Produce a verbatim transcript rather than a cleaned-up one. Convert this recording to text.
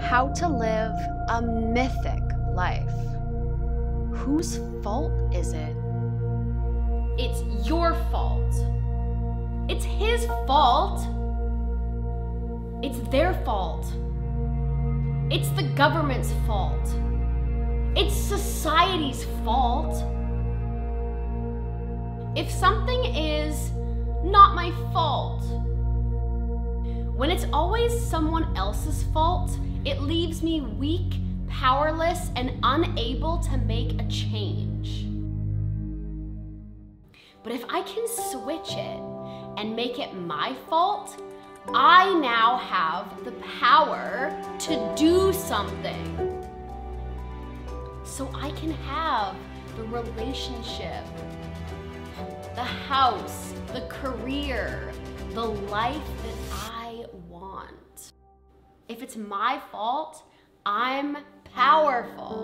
how to live a mythic life. Whose fault is it? It's your fault. It's his fault. It's their fault. It's the government's fault. It's society's fault. If something is not my fault, when it's always someone else's fault, it leaves me weak, powerless, and unable to make a change. But if I can switch it and make it my fault, I now have the power to do something. So I can have the relationship, the house, the career, the life that I want. If it's my fault, I'm powerful.